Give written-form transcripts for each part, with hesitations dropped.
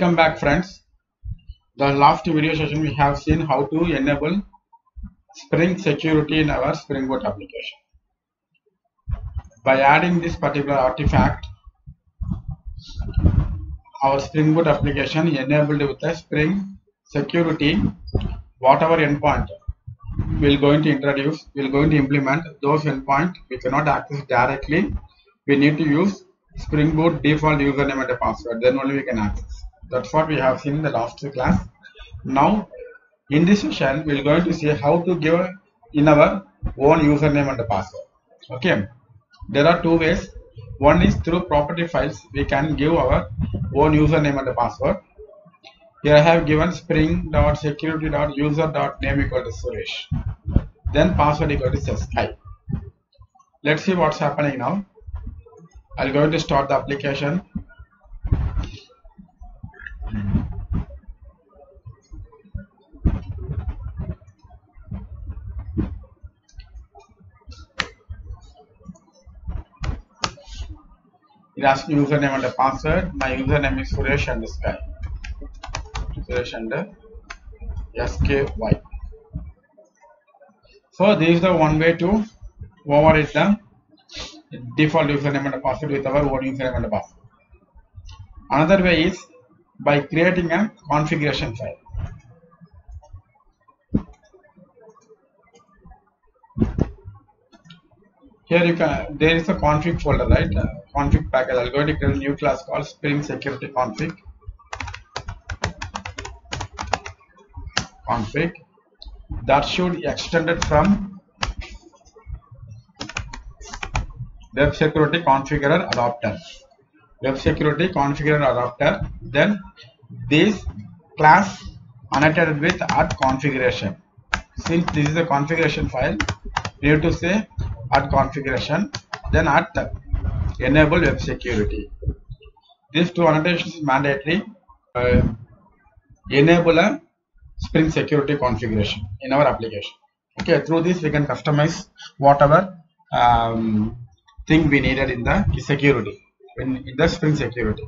Welcome back, friends. The last video session we have seen how to enable Spring security in our Spring Boot application. By adding this particular artifact, our Spring Boot application enabled with a Spring security. Whatever endpoint we're going to implement, those endpoint we cannot access directly. We need to use Spring Boot default username and a password. Then only we can access. That's what we have seen in the last class. Now, in this session, we're going to see how to give in our own username and a password. Okay. There are two ways. One is through property files. We can give our own username and a password. Here I have given spring.security.user.name equal to Suresh. Then password equal to Sky. Let's see what's happening now. I'm going to start the application. It asks username and a password. My username is Suresh and Sky. Suresh and SKY. So this is the one way to override the default username and a password with our own username and a password. Another way is by creating a configuration file. Here you can, there is a config folder, right? Config package. I'm going to create a new class called Spring Security Config. That should extend it from Web Security Configurer Adapter. Web Security Configurer Adapter. Then this class annotated with @configuration. Since this is a configuration file, you need to say @configuration, then @enable web security. These two annotations is mandatory. Enable a Spring security configuration in our application. Okay, through this we can customize whatever thing we needed in the security, in the Spring security.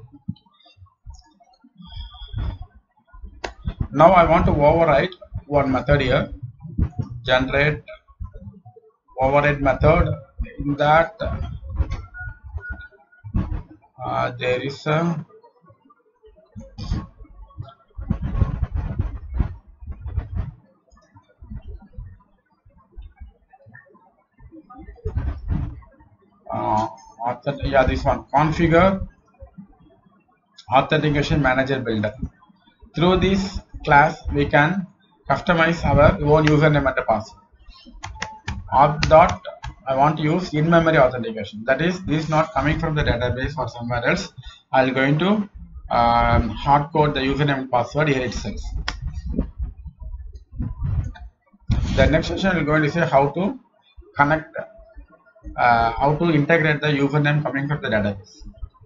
Now I want to override one method here. Generate override method. In that there is a this one, configure authentication manager builder. Through this class we can customize our own username and a password. I want to use in-memory authentication. That is, this is not coming from the database or somewhere else. I'm going to hard code the username and password here itself. The next session we're going to say how to connect, how to integrate the username coming from the database.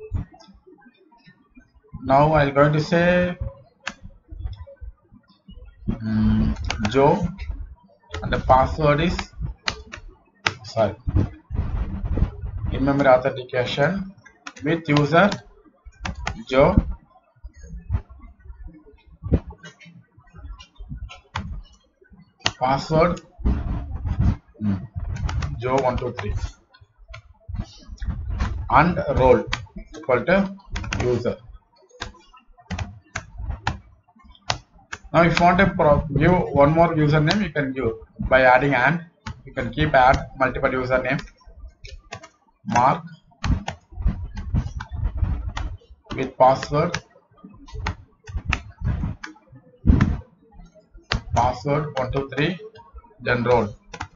Now I'm going to say Joe and the password is in-memory authentication with user Joe password Joe123 and role equal to user. Now if you want to give one more username, you can give by adding and. You can keep add multiple username, mark with password 123, then role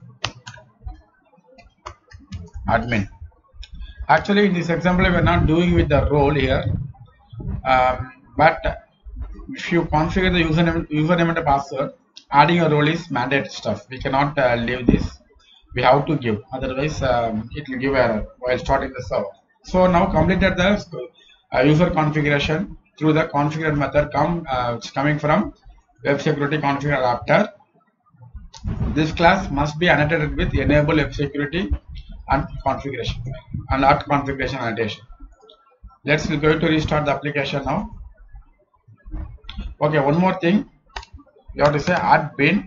admin. Actually in this example we are not doing with the role here, but if you configure the username and the password, adding a role is mandatory stuff. We cannot leave this. We have to give, otherwise it will give error while starting the server. So now completed the user configuration through the configure method coming from Web Security Configurer Adapter. This class must be annotated with enable web security and configuration and @configuration annotation. Let's go to restart the application now. Okay, one more thing, you have to say add bin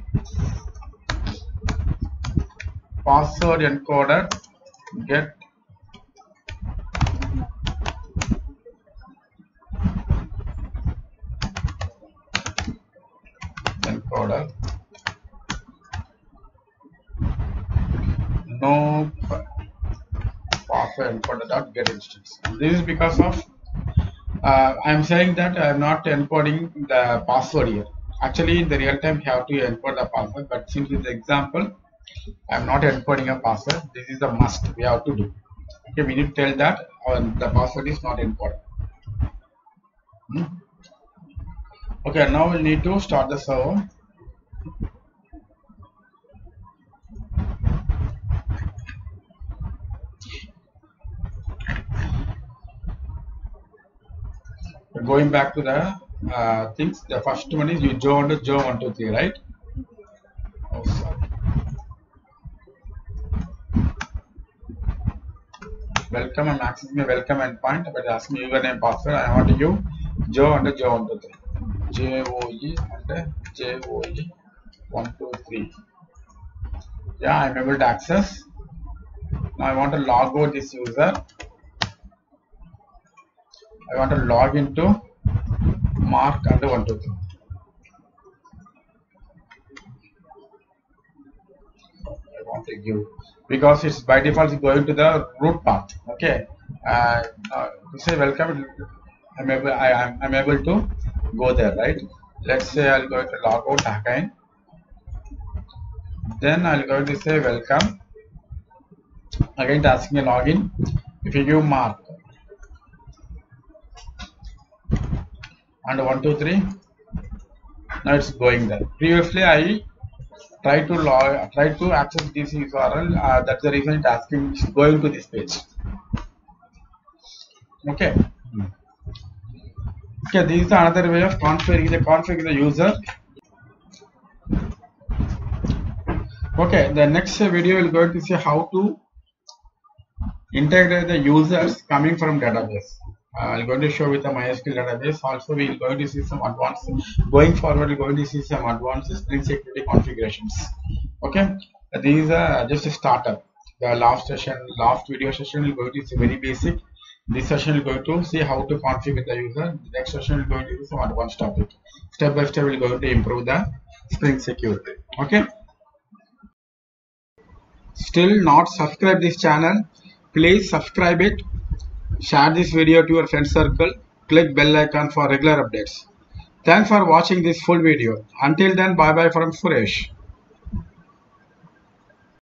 password encoder get encoder no password encoder dot get instance. This is because of I'm saying that I'm not encoding the password here. Actually, in the real time, you have to encode the password, but since in the example, I'm not encoding a password. This is a must we have to do. Okay, we need to tell that the password is not encoded. Okay, now we'll need to start the server. Going back to the things, the first one is you join the Joe 123, right? Oh, sorry. Welcome, I'm accessing a welcome endpoint, but ask me username password. I want to give Joe under Joe 123. JOE under JOE 123. Yeah, I'm able to access. Now I want to log out this user. I want to log into Mark under 123. I want to give because it's by default it's going to the root path. Okay, to say welcome, I'm able to go there, right? Let's say I'll go to log out again. Then I'll go to say welcome. Again, asking a login. If you give Mark and 123, now it's going there. Previously, I tried to access this URL. That's the reason it's asking, it's going to this page. Okay. Okay, this is another way of configuring the user. Okay, the next video we're going to see how to integrate the users coming from database. I'm going to show with the MySQL database. Also, we're going to see some advanced. Going forward, we're going to see some advanced Spring security configurations. Okay, these are just a startup. The last video session, we're going to see very basic. This session, we're going to see how to configure the user. The next session, we're going to do some advanced topic. Step by step, we're going to improve the Spring security. Okay. Still not subscribe this channel? Please subscribe it. Share this video to your friend circle. Click bell icon for regular updates. Thanks for watching this full video. Until then, bye bye from Suresh.